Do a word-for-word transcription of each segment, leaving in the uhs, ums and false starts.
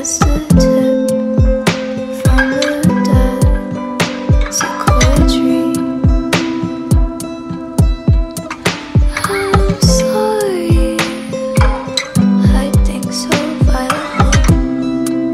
Just a tip from the dead sequoia tree. I'm sorry, I think so violently.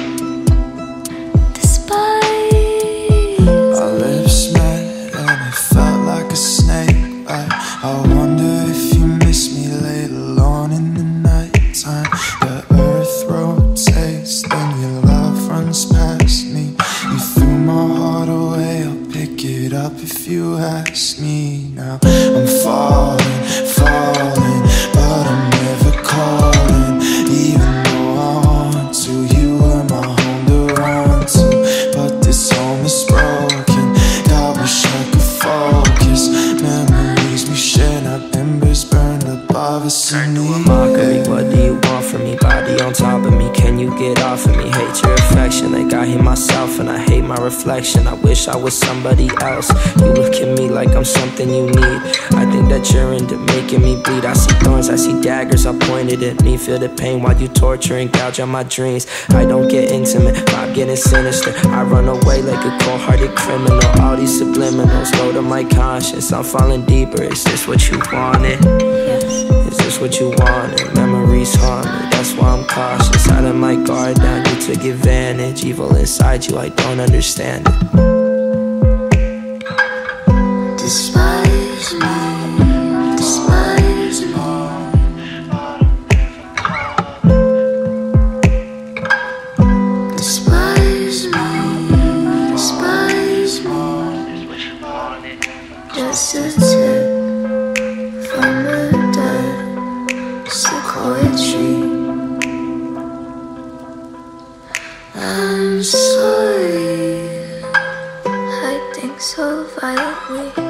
Despite our lips met and it felt like a snake bite. I wonder if you miss me late alone in the nighttime. The earth rotates, then your love runs past me. You threw my heart away, I'll pick it up if you ask me. Now I'm falling, falling, but I'm never calling. Even though I want to, you were my home to run to. But this home is broken, God, wish I could focus. Memories we share, not embers burned above us in the air. Mockery, what do you want from me? Body on top of me, can you get off of me? Hate your affection, like I hate myself and I hate my reflection. I wish I was somebody else. You look at me like I'm something you need. I think that you're into making me bleed. I see thorns, I see daggers, I pointed at me. Feel the pain while you torture and gouge on my dreams. I don't get intimate, vibe getting sinister. I run away like a cold-hearted criminal. All these subliminals go to my conscience. I'm falling deeper, is this what you wanted? yes. Is this what you wanted? Memories haunt me, that's why I'm cautious. I let my guard down, you took advantage. Evil inside you, I don't understand it. Despise me, despise me. Despise me, despise me. Just a tip from a dead sequoia tree. I'm sorry, I think so violently.